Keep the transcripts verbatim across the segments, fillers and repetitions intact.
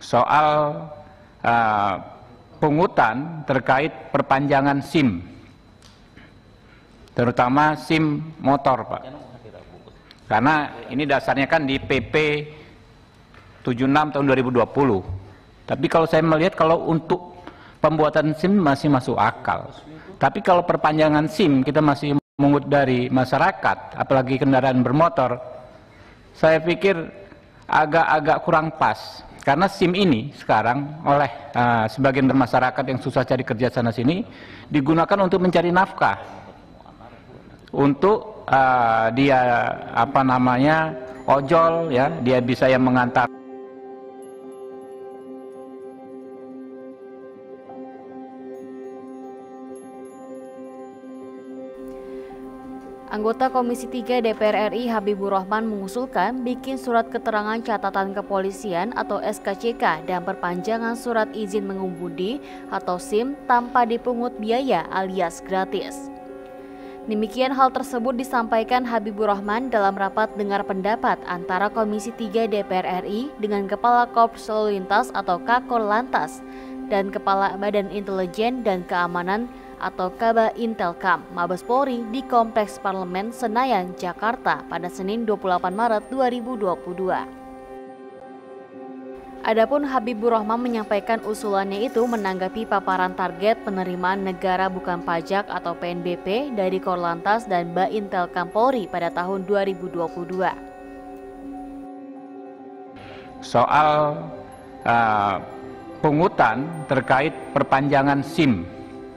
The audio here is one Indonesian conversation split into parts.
soal uh, pungutan terkait perpanjangan SIM, terutama SIM motor, Pak. Karena ini dasarnya kan di P P tujuh puluh enam tahun dua ribu dua puluh. Tapi kalau saya melihat kalau untuk pembuatan SIM masih masuk akal. Tapi kalau perpanjangan SIM kita masih mengut dari masyarakat, apalagi kendaraan bermotor, saya pikir agak-agak kurang pas. Karena SIM ini sekarang oleh uh, sebagian masyarakat yang susah cari kerja sana sini digunakan untuk mencari nafkah, untuk uh, dia apa namanya ojol, ya, dia bisa yang mengantar. Anggota Komisi tiga D P R R I Habibur Rahman mengusulkan bikin surat keterangan catatan kepolisian atau S K C K dan perpanjangan surat izin mengemudi atau SIM tanpa dipungut biaya alias gratis. Demikian hal tersebut disampaikan Habibur Rahman dalam rapat dengar pendapat antara Komisi tiga D P R R I dengan Kepala Korps Lalu Lintas atau Kakor Lantas dan Kepala Badan Intelijen dan Keamanan atau Kaba Intelkam Mabes Polri di Kompleks Parlemen Senayan, Jakarta pada Senin dua puluh delapan Maret dua ribu dua puluh dua. Adapun Habibur Rahman menyampaikan usulannya itu menanggapi paparan target penerimaan negara bukan pajak atau P N B P dari Korlantas dan Baintelkam Polri pada tahun dua ribu dua puluh dua. Soal uh, pungutan terkait perpanjangan SIM,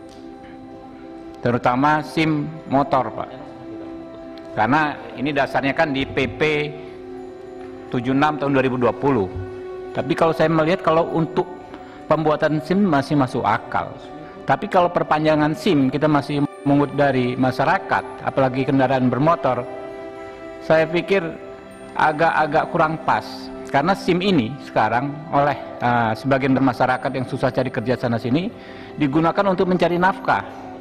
terutama SIM motor, Pak. Karena ini dasarnya kan di P P tujuh puluh enam tahun dua ribu dua puluh. Tapi kalau saya melihat kalau untuk pembuatan SIM masih masuk akal. Tapi kalau perpanjangan SIM kita masih mengut dari masyarakat, apalagi kendaraan bermotor, saya pikir agak-agak kurang pas. Karena SIM ini sekarang oleh uh, sebagian masyarakat yang susah cari kerja sana sini digunakan untuk mencari nafkah,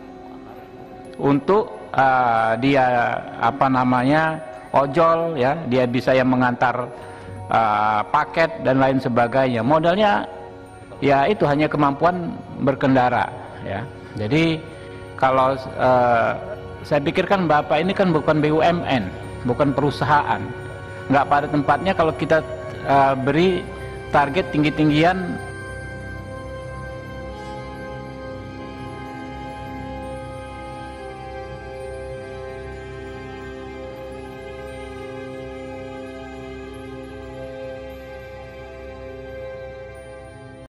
untuk uh, dia apa namanya ojol, ya, dia bisa yang mengantar uh, paket dan lain sebagainya. Modalnya ya itu hanya kemampuan berkendara, ya. Jadi kalau uh, saya pikirkan Bapak ini kan bukan B U M N, bukan perusahaan, nggak pada tempatnya kalau kita uh, beri target tinggi-tinggian